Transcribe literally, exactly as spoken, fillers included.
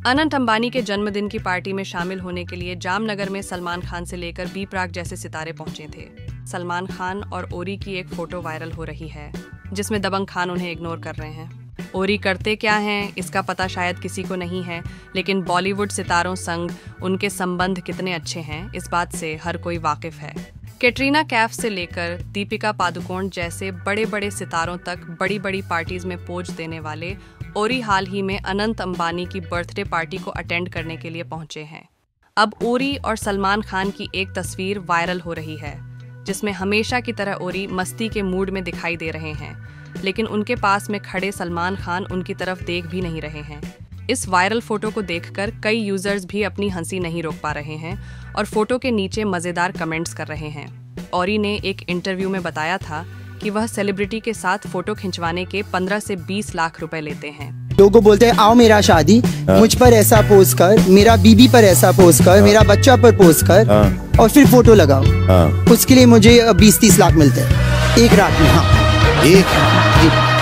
अनंत अंबानी के जन्मदिन की पार्टी में शामिल होने के लिए जामनगर में सलमान खान से लेकर बी प्राक जैसे सितारे पहुंचे थे। सलमान खान और ओरी की एक फोटो वायरल हो रही है जिसमें दबंग खान उन्हें इग्नोर कर रहे हैं। ओरी करते क्या हैं इसका पता शायद किसी को नहीं है, लेकिन बॉलीवुड सितारों संग उनके संबंध कितने अच्छे हैं इस बात से हर कोई वाकिफ है। कैटरीना कैफ से लेकर दीपिका पादुकोण जैसे बड़े बड़े सितारों तक बड़ी बड़ी पार्टीज में पोज देने वाले ओरी हाल ही में अनंत अंबानी की बर्थडे पार्टी को अटेंड करने के लिए पहुंचे हैं। अब ओरी और सलमान खान की एक तस्वीर वायरल हो रही है जिसमें हमेशा की तरह ओरी मस्ती के मूड में दिखाई दे रहे हैं, लेकिन उनके पास में खड़े सलमान खान उनकी तरफ देख भी नहीं रहे हैं। इस वायरल फोटो को देखकर कई यूजर्स भी अपनी हंसी नहीं रोक पा रहे हैं और फोटो के नीचे मजेदार कमेंट्स कर रहे हैं। ओरी ने एक इंटरव्यू में बताया था कि वह सेलिब्रिटी के साथ फोटो खिंचवाने के पंद्रह से बीस लाख रुपए लेते हैं। लोगों बोलते हैं आओ मेरा शादी, मुझ पर ऐसा पोस्ट कर, मेरा बीबी पर ऐसा पोस्ट कर, मेरा बच्चा पर पोस्ट कर और फिर फोटो लगाओ। उसके लिए मुझे बीस तीस लाख मिलते हैं एक रात में। हाँ, एक